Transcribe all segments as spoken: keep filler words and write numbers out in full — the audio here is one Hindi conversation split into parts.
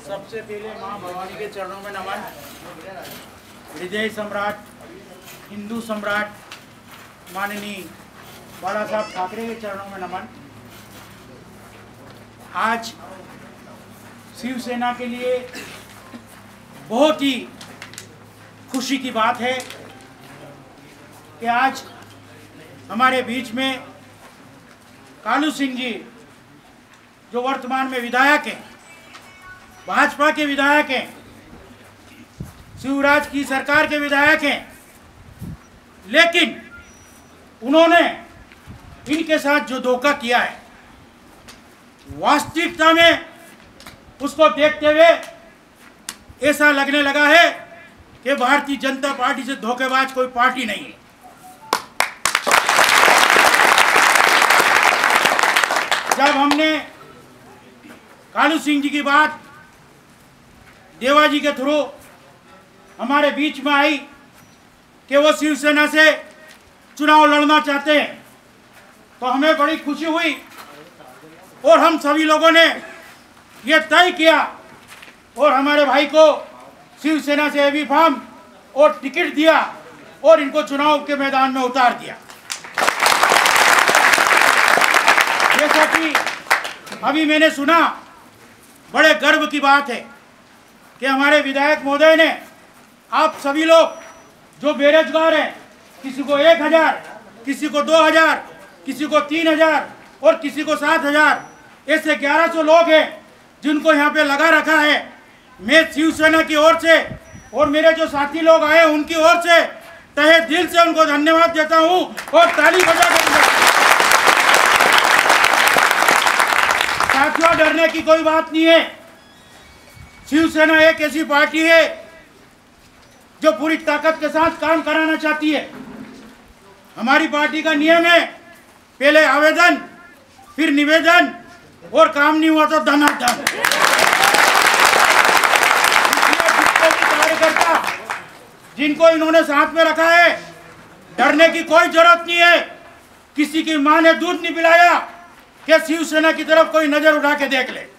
सबसे पहले माँ भवानी के चरणों में नमन। हृदय सम्राट, हिंदू सम्राट माननीय बाला साहब ठाकरे के चरणों में नमन। आज शिवसेना के लिए बहुत ही खुशी की बात है कि आज हमारे बीच में कालू सिंह जी, जो वर्तमान में विधायक हैं, भाजपा के विधायक हैं, शिवराज की सरकार के विधायक हैं, लेकिन उन्होंने इनके साथ जो धोखा किया है, वास्तविकता में उसको देखते हुए ऐसा लगने लगा है कि भारतीय जनता पार्टी से धोखेबाज कोई पार्टी नहीं है। जब हमने कालू सिंह जी की बात देवाजी के थ्रू हमारे बीच में आई कि वो शिवसेना से चुनाव लड़ना चाहते हैं, तो हमें बड़ी खुशी हुई और हम सभी लोगों ने ये तय किया और हमारे भाई को शिवसेना से एबी फॉर्म और टिकट दिया और इनको चुनाव के मैदान में उतार दिया। जैसा कि अभी मैंने सुना, बड़े गर्व की बात है कि हमारे विधायक महोदय ने आप सभी लोग जो बेरोजगार हैं, किसी को एक हजार, किसी को दो हजार, किसी को तीन हजार और किसी को सात हजार, ऐसे ग्यारह सौ लोग हैं जिनको यहाँ पे लगा रखा है। मैं शिवसेना की ओर से और मेरे जो साथी लोग आए उनकी ओर से तहे दिल से उनको धन्यवाद देता हूँ और ताली बजा कर। साथियों, डरने की कोई बात नहीं है। शिवसेना एक ऐसी पार्टी है जो पूरी ताकत के साथ काम कराना चाहती है। हमारी पार्टी का नियम है, पहले आवेदन, फिर निवेदन और काम नहीं हुआ तो धनाधन। कार्यकर्ता जिनको इन्होंने साथ में रखा है, डरने की कोई जरूरत नहीं है। किसी की मां ने दूध नहीं पिलाया कि शिवसेना की तरफ कोई नजर उठा के देख ले।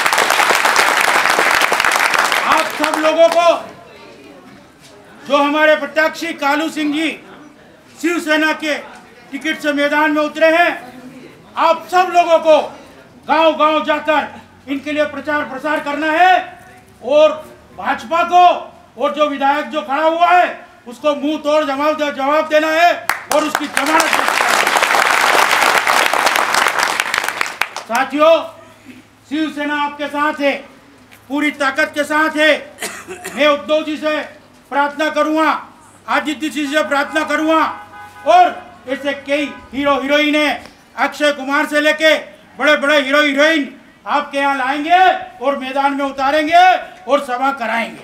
आप सब लोगों को, जो हमारे प्रत्याशी कालू सिंह जी शिवसेना के टिकट से मैदान में उतरे हैं, आप सब लोगों को गांव गांव जाकर इनके लिए प्रचार प्रसार करना है और भाजपा को और जो विधायक जो खड़ा हुआ है उसको मुंह तोड़ जवाब जवाब देना है और उसकी जमानत। साथियों, शिवसेना आपके साथ है, पूरी ताकत के साथ है। मैं उद्धव जी से प्रार्थना करूंगा, आदित्य जी से प्रार्थना करूंगा और ऐसे कई हीरो हीरोइन है, अक्षय कुमार से लेके बड़े बड़े हीरो हीरोइन आपके यहाँ लाएंगे और मैदान में उतारेंगे और सभा कराएंगे।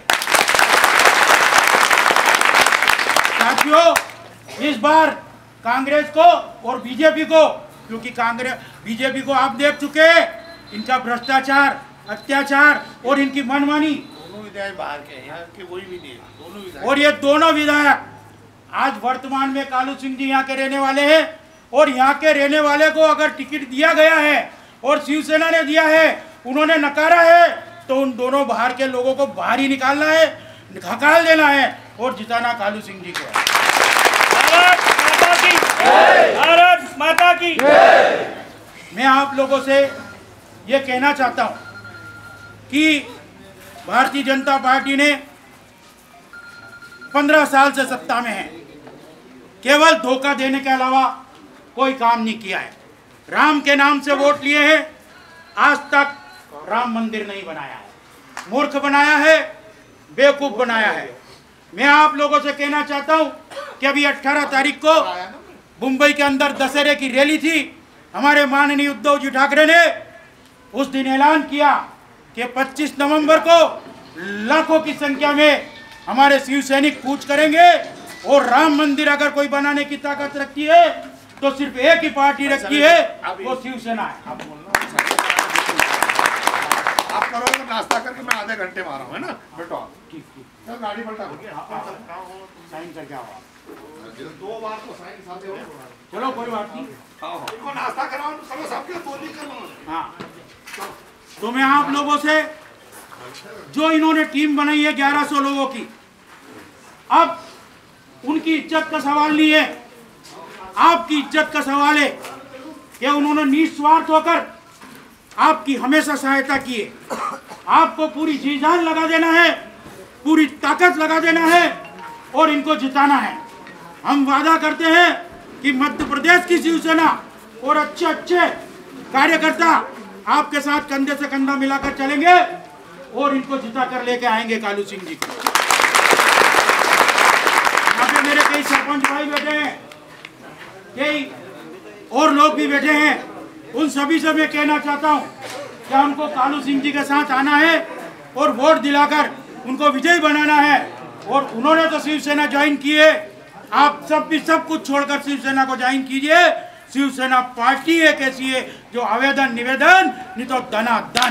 साथियों, इस बार कांग्रेस को और बीजेपी को, क्योंकि कांग्रेस बीजेपी को आप देख चुके हैं, इनका भ्रष्टाचार, अत्याचार और इनकी मनमानी, दोनों विधायक बाहर के हैं, यहाँ के कोई भी नहीं, दोनों विधायक। और ये दोनों विधायक आज वर्तमान में कालू सिंह जी यहाँ के रहने वाले हैं और यहाँ के रहने वाले को अगर टिकट दिया गया है और शिवसेना ने दिया है, उन्होंने नकारा है, तो उन दोनों बाहर के लोगों को बाहर ही निकालना है, हकाल देना है और जिताना कालू सिंह जी को। भारत माता की जय, भारत माता की जय। मैं आप लोगों से ये कहना चाहता हूँ कि भारतीय जनता पार्टी ने पंद्रह साल से सत्ता में है, केवल धोखा देने के अलावा कोई काम नहीं किया है। राम के नाम से वोट लिए हैं, आज तक राम मंदिर नहीं बनाया है, मूर्ख बनाया है, बेवकूफ बनाया है। मैं आप लोगों से कहना चाहता हूं कि अभी अठारह तारीख को मुंबई के अंदर दशहरे की रैली थी। हमारे माननीय उद्धव जी ठाकरे ने उस दिन ऐलान किया कि पच्चीस नवंबर को लाखों की संख्या में हमारे शिव सैनिक कूच करेंगे और राम मंदिर अगर कोई बनाने की ताकत रखती है तो सिर्फ एक ही पार्टी रखती है, वो शिवसेना है। आप करोगे नाश्ता करके मैं आधे घंटे में आ रहा हूँ, है ना? बैठो आप। ठीक ठीक, चल गाड़ी पलटा साइन करके आओ। दो बार तो साइन साथ हो। चलो कोई बात नहीं, इनको नाश्ता कराओ तो सबके बोली करो। हाँ, तो मैं आप लोगों से जो इन्होंने टीम बनाई है ग्यारह सौ लोगों की, अब उनकी इज्जत का सवाल नहीं है, आपकी इज्जत का सवाल है कि उन्होंने निस्वार्थ होकर आपकी हमेशा सहायता की है। आपको पूरी जी जान लगा देना है, पूरी ताकत लगा देना है और इनको जिताना है। हम वादा करते हैं कि मध्य प्रदेश की शिवसेना और अच्छे अच्छे कार्यकर्ता आपके साथ कंधे से कंधा मिलाकर चलेंगे और इनको जिता कर लेके आएंगे कालू सिंह जी को। यहाँ पे मेरे कई सरपंच भाई बैठे हैं, कई और लोग भी बैठे हैं। उन सभी से मैं कहना चाहता हूँ कि हमको कालू सिंह जी के साथ आना है और वोट दिलाकर उनको विजयी बनाना है। और उन्होंने तो शिवसेना ज्वाइन की है, आप सब भी सब कुछ छोड़कर शिवसेना को ज्वाइन कीजिए। शिवसेना पार्टी एक ऐसी है जो आवेदन निवेदन नहीं तो धना धन।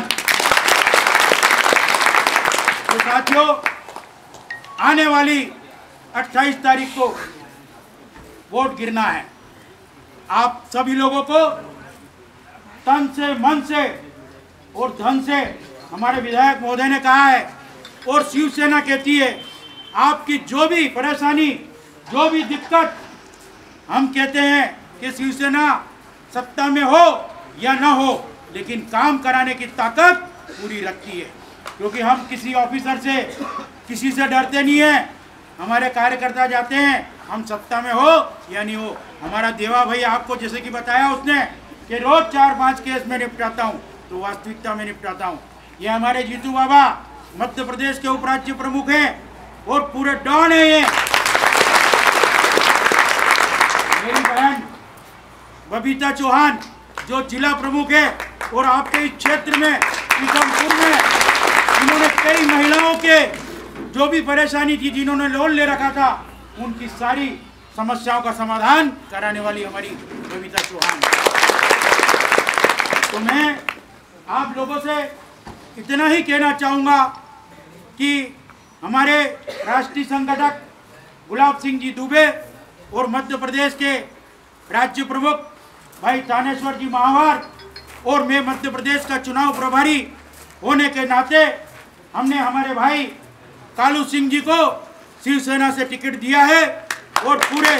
तो साथियों, आने वाली अट्ठाईस तारीख को वोट गिरना है। आप सभी लोगों को तन से मन से और धन से, हमारे विधायक महोदय ने कहा है और शिवसेना कहती है, आपकी जो भी परेशानी, जो भी दिक्कत, हम कहते हैं कि शिवसेना सत्ता में हो या ना हो लेकिन काम कराने की ताकत पूरी रखती है। क्योंकि हम किसी ऑफिसर से, किसी से डरते नहीं हैं। हमारे कार्यकर्ता जाते हैं, हम सत्ता में हो या नहीं हो। हमारा देवा भाई आपको जैसे कि बताया उसने कि रोज चार पांच केस में निपटाता हूँ, तो वास्तविकता में निपटाता हूँ। ये हमारे जीतू बाबा मध्य प्रदेश के उपराज्य प्रमुख हैं और पूरे डॉन है ये। मेरी बहन बबीता चौहान जो जिला प्रमुख है और आपके इस क्षेत्र में टीकमपुर में इन्होंने कई महिलाओं के जो भी परेशानी थी, जिन्होंने लोन ले रखा था, उनकी सारी समस्याओं का समाधान कराने वाली हमारी बबीता चौहान। तो मैं आप लोगों से इतना ही कहना चाहूँगा कि हमारे राष्ट्रीय संगठक गुलाब सिंह जी दुबे और मध्य प्रदेश के राज्य प्रमुख भाई तानेश्वर जी महावर और मैं मध्य प्रदेश का चुनाव प्रभारी होने के नाते हमने हमारे भाई कालू सिंह जी को शिवसेना से टिकट दिया है और पूरे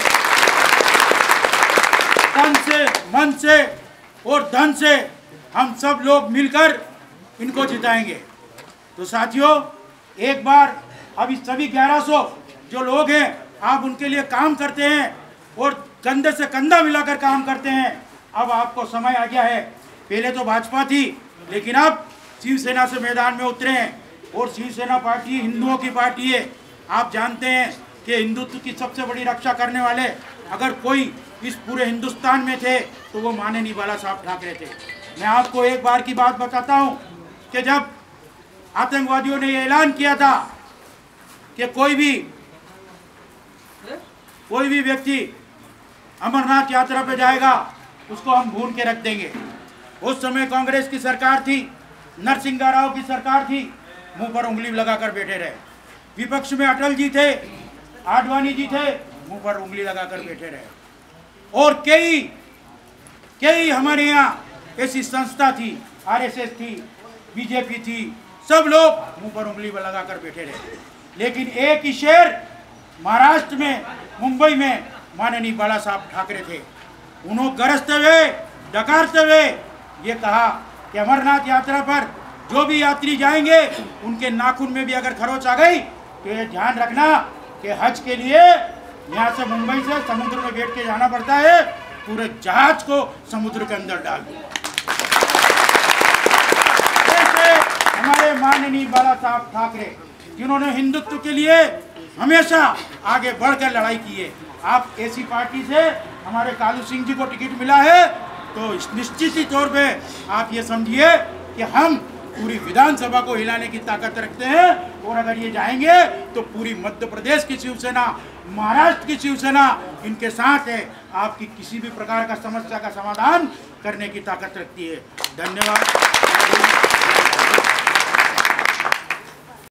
तन से, मन से और धन से हम सब लोग मिलकर इनको जिताएंगे। तो साथियों, एक बार अभी सभी ग्यारह सौ जो लोग हैं, आप उनके लिए काम करते हैं और कंधे से कंधा मिलाकर काम करते हैं। अब आपको समय आ गया है, पहले तो भाजपा थी लेकिन अब शिवसेना से मैदान में उतरे हैं और शिवसेना पार्टी हिंदुओं की पार्टी है। आप जानते हैं कि हिंदुत्व की सबसे बड़ी रक्षा करने वाले अगर कोई इस पूरे हिंदुस्तान में थे तो वो माननीय बाला साहब ठाकरे थे। मैं आपको एक बार की बात बताता हूँ कि जब आतंकवादियों ने ये ऐलान किया था कि कोई भी कोई भी व्यक्ति अमरनाथ यात्रा पे जाएगा उसको हम भून के रख देंगे। उस समय कांग्रेस की सरकार थी, नरसिंह राव की सरकार थी, मुंह पर उंगली लगाकर बैठे रहे। विपक्ष में अटल जी थे, आडवाणी जी थे, मुंह पर उंगली लगाकर बैठे रहे। और कई कई हमारे यहाँ ऐसी संस्था थी, आरएसएस थी, बीजेपी थी, सब लोग मुंह पर उंगली लगाकर बैठे रहे। लेकिन एक ही शहर महाराष्ट्र में, मुंबई में माननीय बाला साहब ठाकरे थे। उन्होंने गरजते हुए, डकारते हुए ये कहा कि अमरनाथ यात्रा पर जो भी यात्री जाएंगे उनके नाखून में भी अगर खरोच आ गई तो ये ध्यान रखना कि हज के लिए यहाँ से मुंबई से समुद्र में बैठ के जाना पड़ता है, पूरे जहाज को समुद्र के अंदर डाल दो। ऐसे हमारे माननीय बाला साहब ठाकरे जिन्होंने हिंदुत्व के लिए हमेशा आगे बढ़कर लड़ाई की है। आप ऐसी पार्टी से हमारे कालू सिंह जी को टिकट मिला है तो निश्चित ही तौर पे आप ये समझिए कि हम पूरी विधानसभा को हिलाने की ताकत रखते हैं। और अगर ये जाएंगे तो पूरी मध्य प्रदेश की शिवसेना, महाराष्ट्र की शिवसेना इनके साथ है। आपकी किसी भी प्रकार का समस्या का समाधान करने की ताकत रखती है। धन्यवाद।